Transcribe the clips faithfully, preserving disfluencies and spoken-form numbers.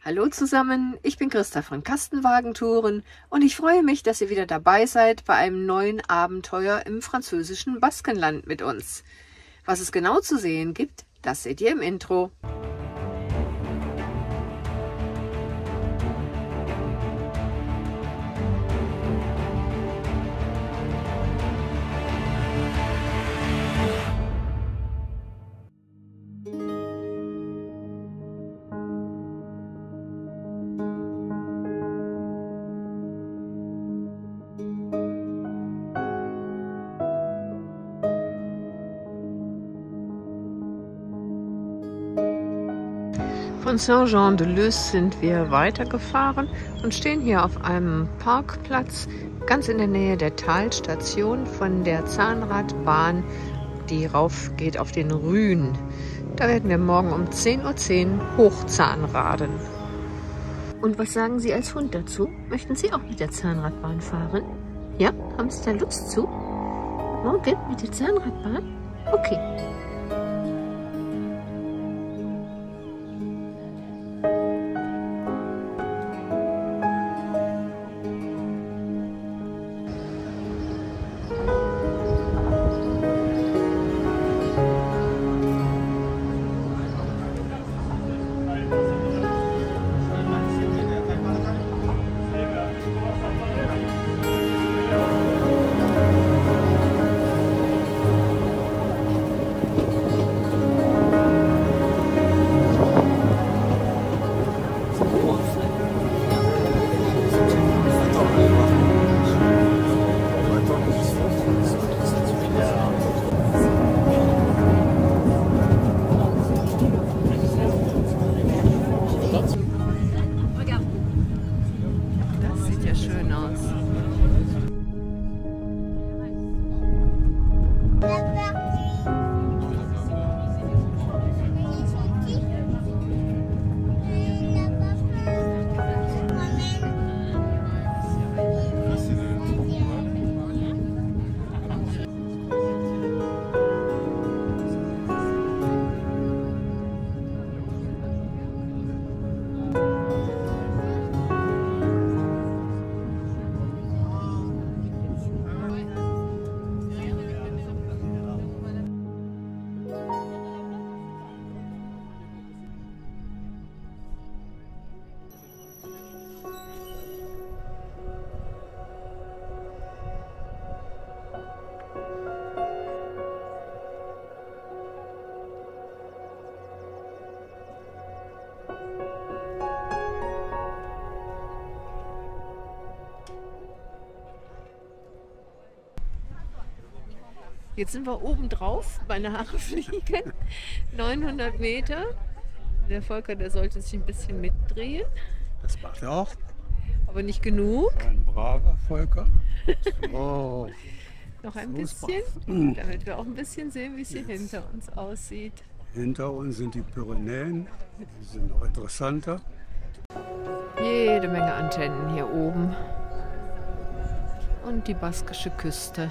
Hallo zusammen, ich bin Christa von Kastenwagentouren und ich freue mich, dass ihr wieder dabei seid bei einem neuen Abenteuer im französischen Baskenland mit uns. Was es genau zu sehen gibt, das seht ihr im Intro. Von Saint-Jean-de-Luz sind wir weitergefahren und stehen hier auf einem Parkplatz ganz in der Nähe der Talstation von der Zahnradbahn, die rauf geht auf den Rhün. Da werden wir morgen um zehn Uhr zehn hochzahnraden. Und was sagen Sie als Hund dazu? Möchten Sie auch mit der Zahnradbahn fahren? Ja? Haben Sie da Lust zu? Morgen mit der Zahnradbahn? Okay. Jetzt sind wir oben drauf, meine Haare fliegen, neunhundert Meter. Der Volker, der sollte sich ein bisschen mitdrehen. Das macht er auch. Aber nicht genug. Ein braver Volker. Oh. Noch ein bisschen, damit wir auch ein bisschen sehen, wie es hier hinter uns aussieht. Hinter uns sind die Pyrenäen, die sind noch interessanter. Jede Menge Antennen hier oben. Und die baskische Küste.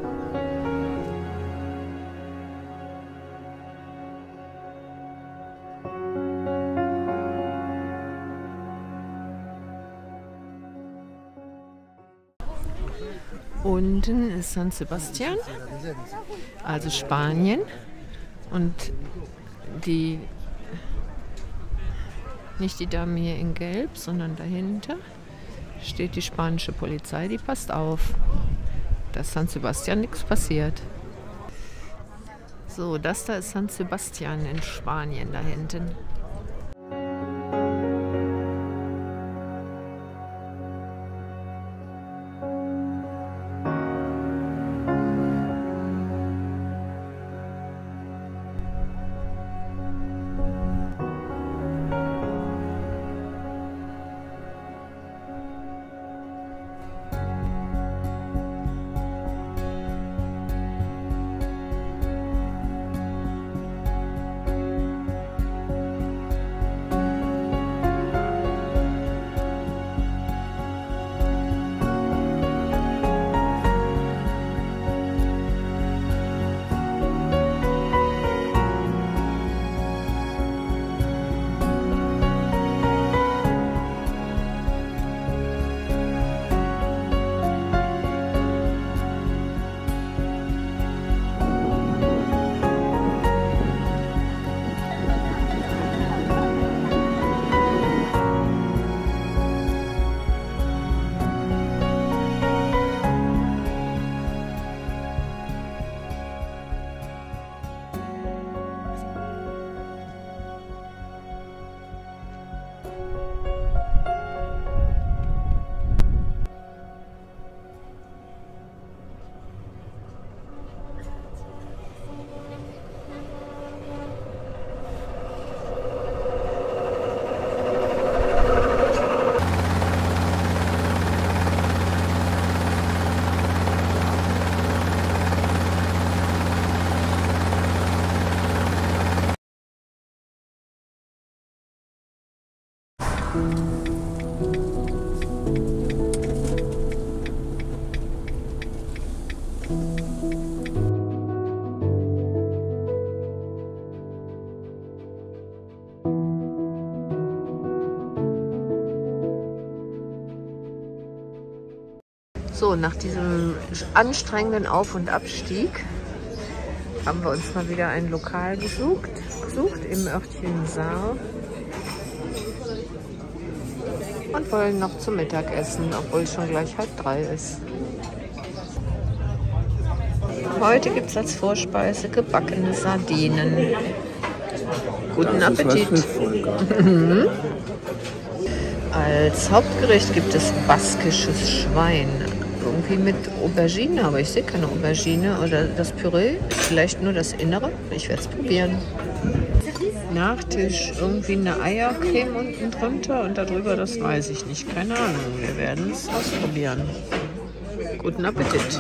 Unten ist San Sebastian, also Spanien, und die, nicht die Dame hier in Gelb, sondern dahinter steht die spanische Polizei, die passt auf, dass San Sebastian nichts passiert. So, das da ist San Sebastian in Spanien da hinten. So, nach diesem anstrengenden Auf- und Abstieg haben wir uns mal wieder ein Lokal gesucht, gesucht im Örtchen Saar und wollen noch zum Mittagessen, obwohl es schon gleich halb drei ist. Heute gibt es als Vorspeise gebackene Sardinen. Guten Appetit! Als Hauptgericht gibt es baskisches Schwein. Irgendwie mit Aubergine, aber ich sehe keine Aubergine. Oder das Püree ist vielleicht nur das Innere. Ich werde es probieren. Nachtisch, irgendwie eine Eiercreme unten drunter und darüber, das weiß ich nicht. Keine Ahnung, wir werden es ausprobieren. Guten Appetit!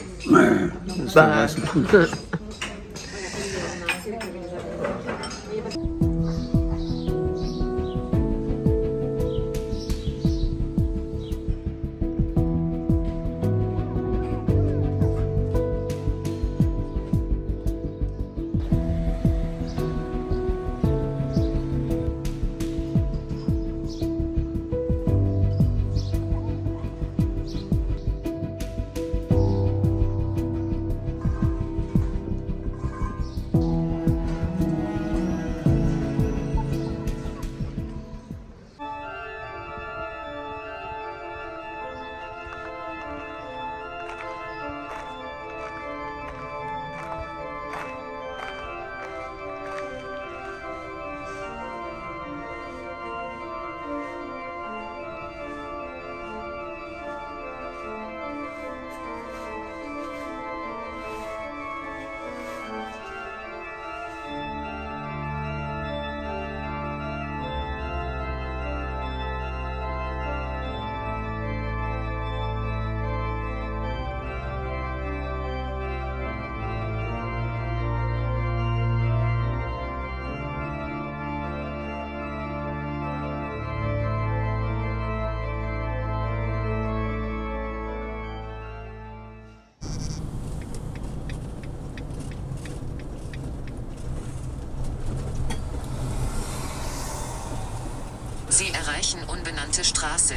Sie erreichen unbenannte Straße.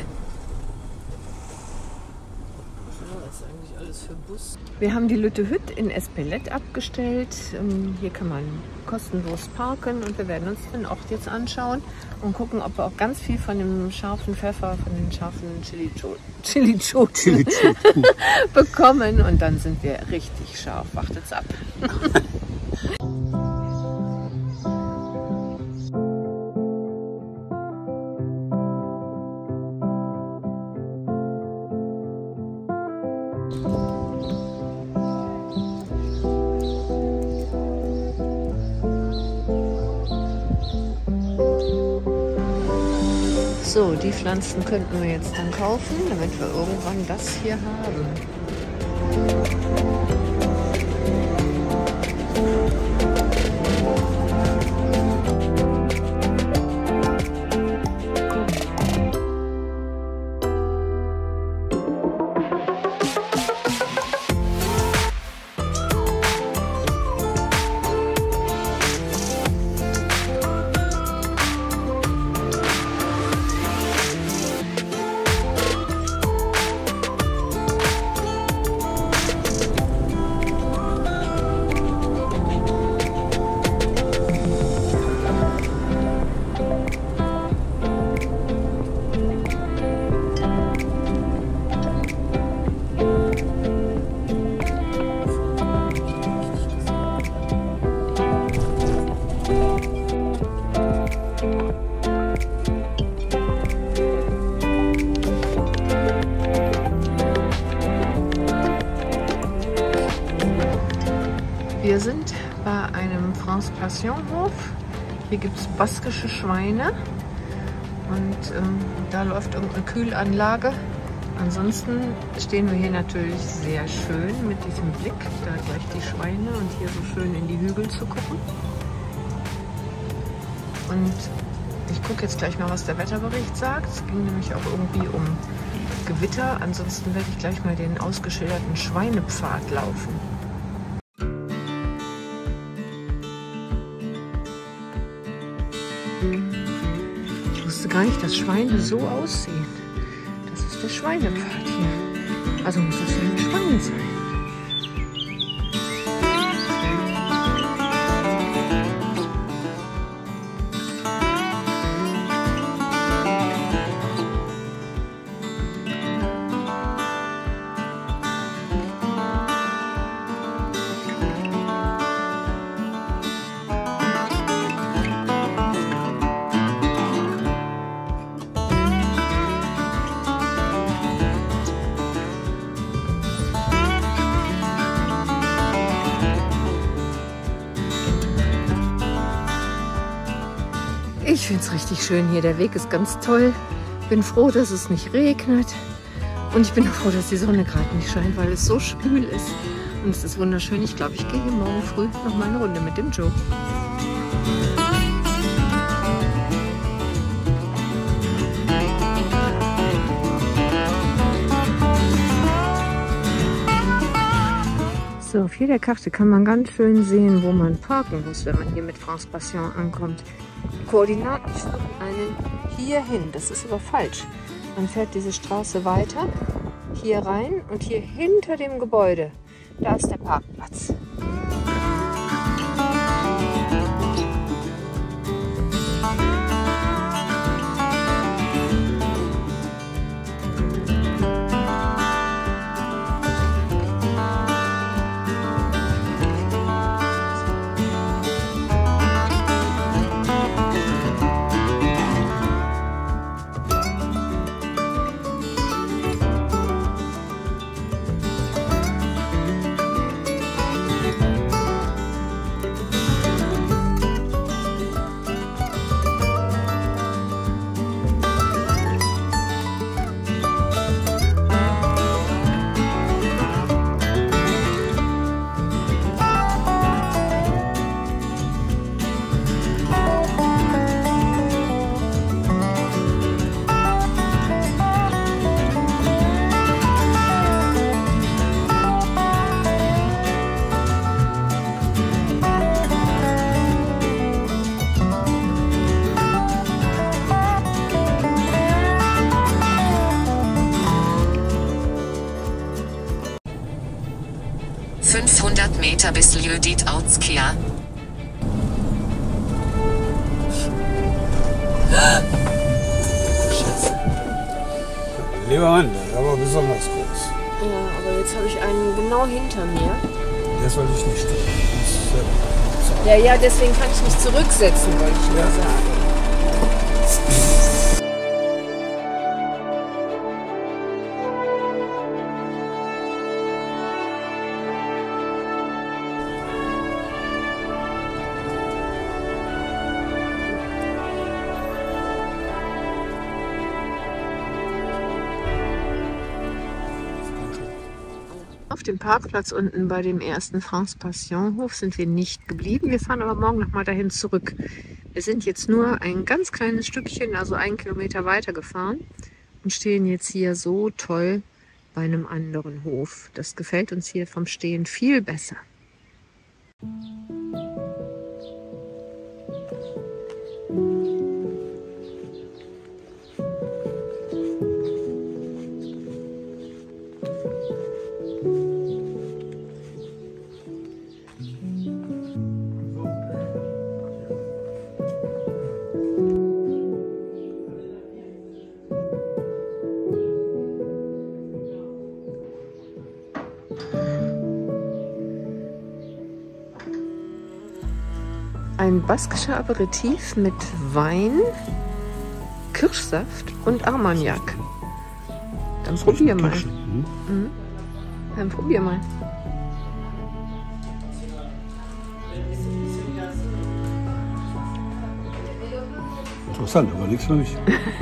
Was ist eigentlich alles für Bus? Wir haben die Lütte Hütt in Espelette abgestellt. Hier kann man kostenlos parken und wir werden uns den Ort jetzt anschauen und gucken, ob wir auch ganz viel von dem scharfen Pfeffer, von den scharfen Chili-Choten bekommen und dann sind wir richtig scharf. Wartet's ab. So, die Pflanzen könnten wir jetzt dann kaufen, damit wir irgendwann das hier haben. Wir sind bei einem France Passion Hof. Hier gibt es baskische Schweine und ähm, da läuft irgendeine Kühlanlage. Ansonsten stehen wir hier natürlich sehr schön mit diesem Blick, da gleich die Schweine und hier so schön in die Hügel zu gucken. Und Ich gucke jetzt gleich mal, was der Wetterbericht sagt. Es ging nämlich auch irgendwie um Gewitter. Ansonsten werde ich gleich mal den ausgeschilderten Schweinepfad laufen. Ich wusste gar nicht, dass Schweine so aussehen. Das ist der Schweinepfad hier. Also muss das ja ein Schwein sein. Ich finde es richtig schön hier. Der Weg ist ganz toll. Bin froh, dass es nicht regnet. Und ich bin auch froh, dass die Sonne gerade nicht scheint, weil es so schwül ist. Und es ist wunderschön. Ich glaube, ich gehe hier morgen früh noch mal eine Runde mit dem Joe. So, auf jeder Karte kann man ganz schön sehen, wo man parken muss, wenn man hier mit France Passion ankommt. Die Koordinaten führen einen hier hin. Das ist aber falsch. Man fährt diese Straße weiter, hier rein und hier hinter dem Gebäude, da ist der Parkplatz. fünfhundert Meter bis Lieu dit Outskia. Scheiße. Lieber Mann, der ist aber besonders groß. Ja, aber jetzt habe ich einen genau hinter mir. Der soll ich nicht stellen. Ja, ja, deswegen kann ich mich zurücksetzen, wollte ich nur sagen. Auf dem Parkplatz unten bei dem ersten France Passion Hof sind wir nicht geblieben. Wir fahren aber morgen noch mal dahin zurück. Wir sind jetzt nur ein ganz kleines Stückchen, also einen Kilometer weiter gefahren und stehen jetzt hier so toll bei einem anderen Hof. Das gefällt uns hier vom Stehen viel besser. Ein baskischer Aperitif mit Wein, Kirschsaft und Armagnac. Dann probier mal. Mhm. Dann probier mal. Interessant, aber nichts für mich.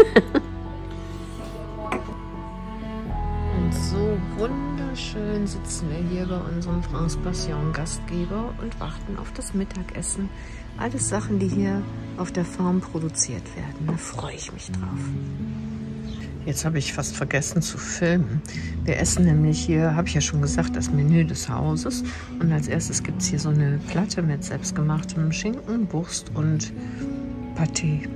Und so wunderschön sitzen wir hier bei unserem France Passion Gastgeber und warten auf das Mittagessen. Alles Sachen, die hier auf der Farm produziert werden. Da freue ich mich drauf. Jetzt habe ich fast vergessen zu filmen. Wir essen nämlich hier, habe ich ja schon gesagt, das Menü des Hauses. Und als erstes gibt es hier so eine Platte mit selbstgemachtem Schinken, Wurst und Pâté.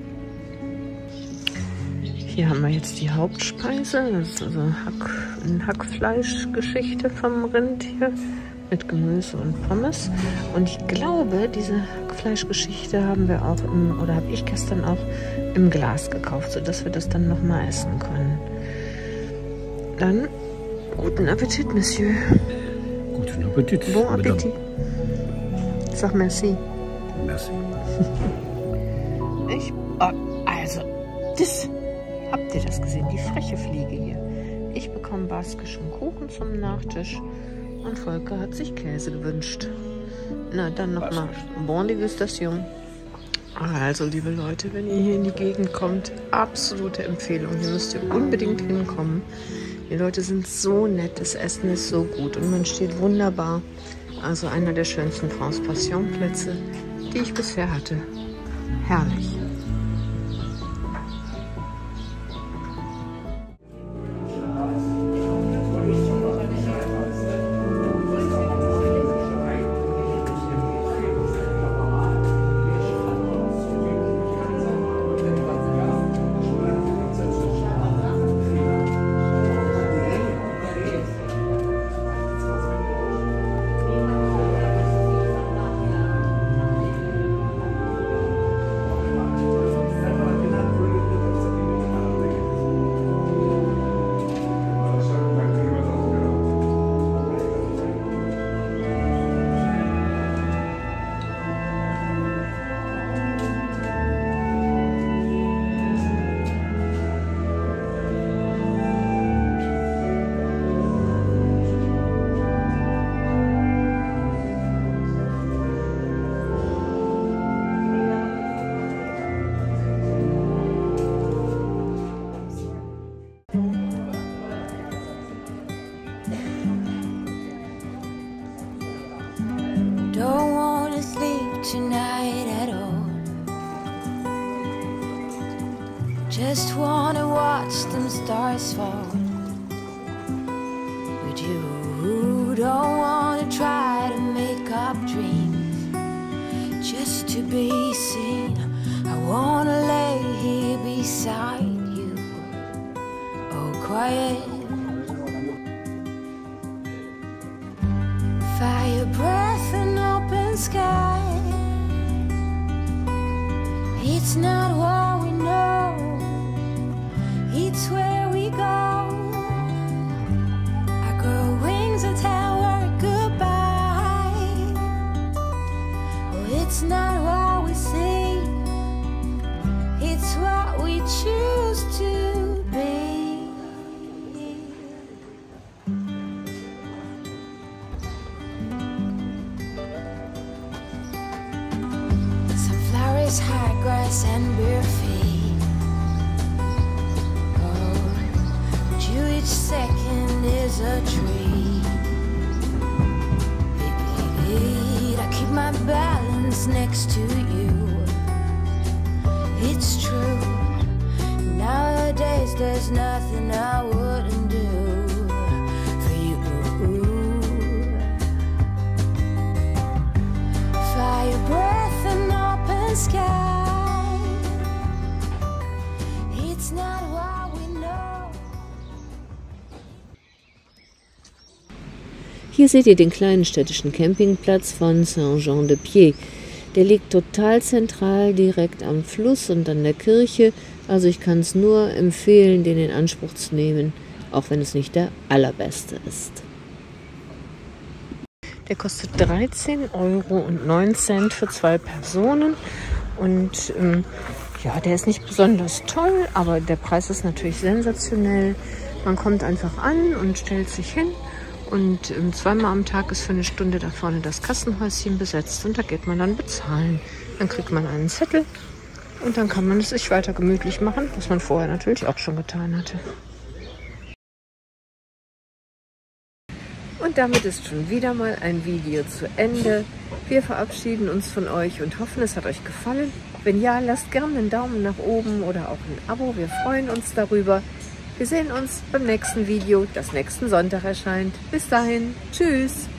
Hier haben wir jetzt die Hauptspeise. Das ist also Hack, eine Hackfleischgeschichte vom Rind hier mit Gemüse und Pommes. Und ich glaube, diese Hackfleischgeschichte haben wir auch im, oder habe ich gestern auch im Glas gekauft, sodass wir das dann nochmal essen können. Dann guten Appetit, Monsieur. Guten Appetit. Bon Appetit. Sag merci. Merci. Ich, oh, also, das, habt ihr das gesehen? Die freche Fliege hier. Ich bekomme baskischen Kuchen zum Nachtisch und Volker hat sich Käse gewünscht. Na, dann nochmal Bon Degustation. Also, liebe Leute, wenn ihr hier in die Gegend kommt, absolute Empfehlung. Hier müsst ihr unbedingt hinkommen. Die Leute sind so nett, das Essen ist so gut und man steht wunderbar. Also einer der schönsten France Passion Plätze, die ich bisher hatte. Herrlich. Tonight at all. Just wanna watch them stars fall. But you don't wanna try to make up dreams just to be seen. I wanna lay here beside you, oh quiet. Fire breath and open sky. It's not what we know, it's where we go. I grow wings and tell her goodbye. Oh, it's not what we see, it's what we choose to be. Sunflowers, high grass and bare feet. Oh, but you each second is a treat. I keep my balance next to you. It's true, nowadays there's nothing I wouldn't do for you. Fire breath and open sky. It's not what we know. Hier seht ihr den kleinen städtischen Campingplatz von Saint-Jean-de-Pied. Der liegt total zentral, direkt am Fluss und an der Kirche. Also ich kann es nur empfehlen, den in Anspruch zu nehmen, auch wenn es nicht der allerbeste ist. Der kostet dreizehn Euro und neun Cent für zwei Personen. Und ähm, ja, der ist nicht besonders toll, aber der Preis ist natürlich sensationell. Man kommt einfach an und stellt sich hin. Und ähm, zweimal am Tag ist für eine Stunde da vorne das Kassenhäuschen besetzt. Und da geht man dann bezahlen. Dann kriegt man einen Zettel. Und dann kann man es sich weiter gemütlich machen, was man vorher natürlich auch schon getan hatte. Und damit ist schon wieder mal ein Video zu Ende. Wir verabschieden uns von euch und hoffen, es hat euch gefallen. Wenn ja, lasst gerne einen Daumen nach oben oder auch ein Abo. Wir freuen uns darüber. Wir sehen uns beim nächsten Video, das nächsten Sonntag erscheint. Bis dahin, tschüss!